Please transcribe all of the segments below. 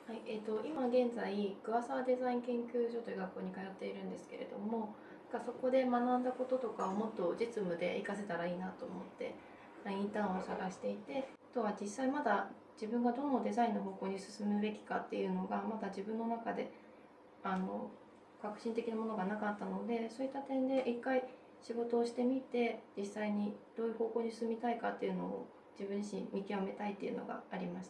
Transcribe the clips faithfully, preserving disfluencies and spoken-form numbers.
はい、えーと、今現在桑沢デザイン研究所という学校に通っているんですけれども、がそこで学んだこととかをもっと実務で活かせたらいいなと思ってインターンを探していて、あとは実際まだ自分がどのデザインの方向に進むべきかっていうのがまだ自分の中であの革新的なものがなかったので、そういった点で一回仕事をしてみて実際にどういう方向に進みたいかっていうのを自分自身見極めたいっていうのがありました。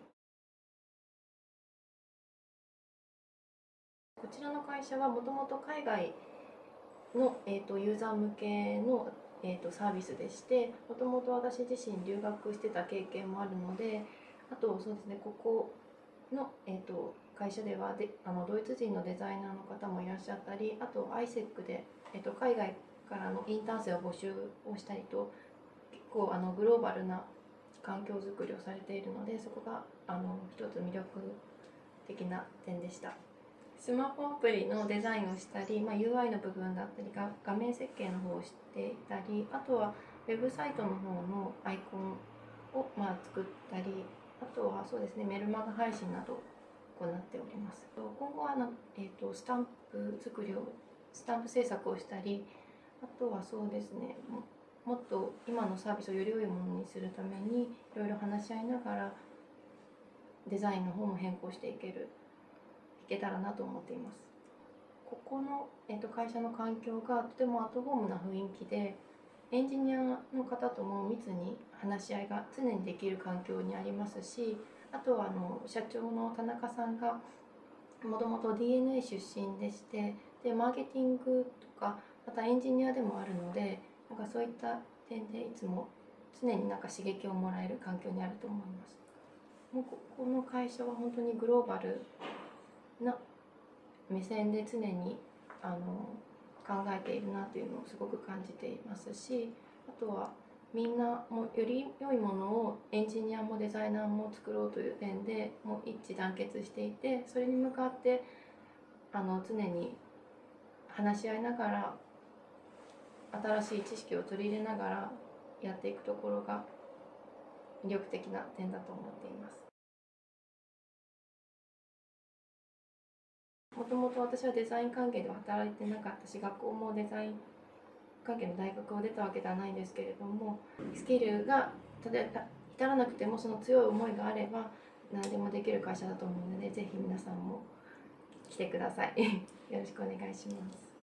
こちらの会社はもともと海外の、えーと、ユーザー向けの、えーと、サービスでして、もともと私自身留学してた経験もあるので、あとそうですね、ここの、えーと、会社ではであのドイツ人のデザイナーの方もいらっしゃったり、あと アイセック で、えーと、海外からのインターン生を募集をしたりと、結構あのグローバルな環境づくりをされているので、そこがあの一つ魅力的な点でした。スマホアプリのデザインをしたり、まあ、ユーアイ の部分だったりが画面設計の方をしていたり、あとはウェブサイトの方のアイコンをまあ作ったり、あとはそうですね、メルマガ配信など行っております。今後はな、えーと、スタンプ作りをスタンプ制作をしたり、あとはそうですね、もっと今のサービスをより良いものにするためにいろいろ話し合いながらデザインの方も変更していけるいけたらなと思っています。ここの、えっと、会社の環境がとてもアットホームな雰囲気で、エンジニアの方とも密に話し合いが常にできる環境にありますし、あとはあの社長の田中さんがもともと ディーエヌエー 出身でして、でマーケティングとかまたエンジニアでもあるので、なんかそういった点でいつも常になんか刺激をもらえる環境にあると思います。もうここの会社は本当にグローバルな目線で常にあの考えているなというのをすごく感じていますし、あとはみんなもより良いものをエンジニアもデザイナーも作ろうという点でもう一致団結していて、それに向かってあの常に話し合いながら新しい知識を取り入れながらやっていくところが魅力的な点だと思っています。もともと私はデザイン関係では働いてなかったし、学校もデザイン関係の大学を出たわけではないんですけれども、スキルがただ至らなくてもその強い思いがあれば何でもできる会社だと思うので、ぜひ皆さんも来てください。よろしくお願いします。